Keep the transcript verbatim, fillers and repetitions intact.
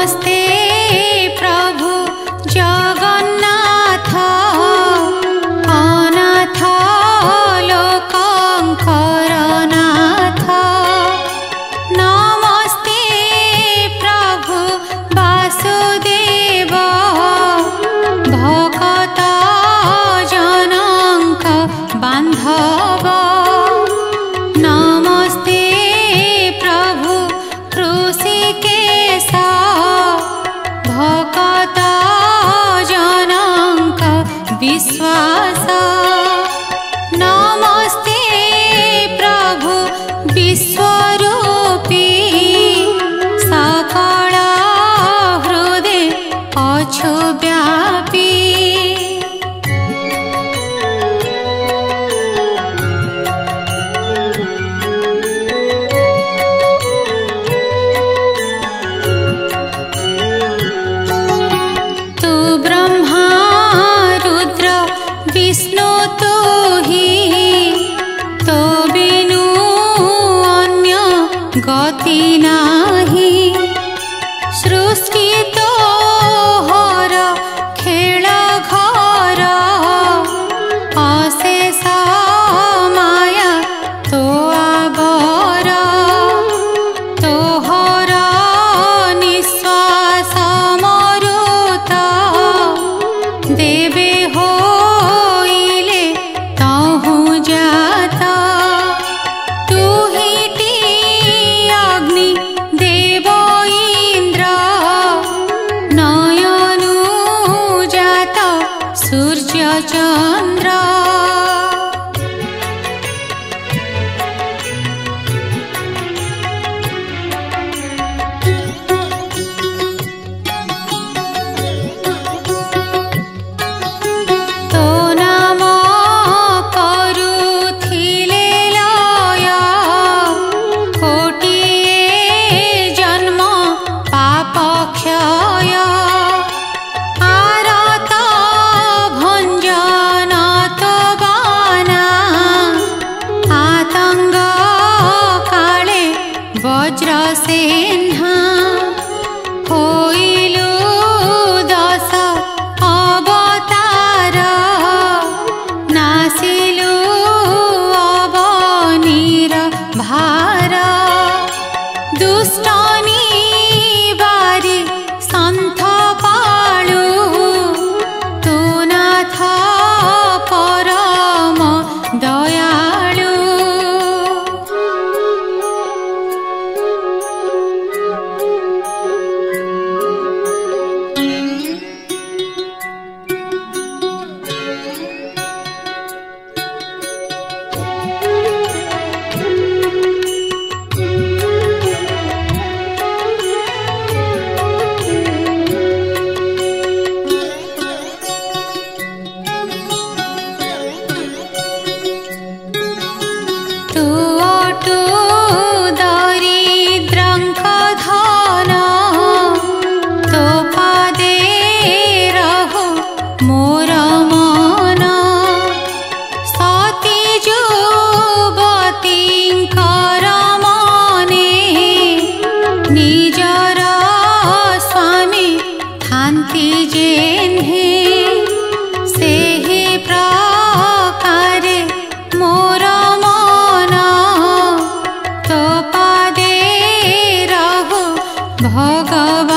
नमस्ते प्रभु जगन्नाथ अनाथ लोकंकर नाथ। नमस्ते प्रभु वासुदेव भगत जनक बांधव। नमस्ते प्रभु ऋषिकेश भगत जनक विश्वास। नमस्ते प्रभु विश्वरूपी सकल हृदय अछु व्यापी। विष्णु तू ही तो बिनु अन्य गति नाही। सृष्टि तो हर खेल घर अशेष माया तो आवर। तोहर निश्वास मरुत देवे हो सूर्य चंद्र। तो नाम करुथिले लय कोटिए जन्म पाप क्षय। वज्रसेन्हा होइलु दश अवतार नासिलु अवनीर भार। दुष्ट निवारी सन्थ पालु तू नाथ परम दयालु। निजर स्वामी थांती जेन्हे सेहि प्रकारे मोर मन तो पदे रहु भगवान।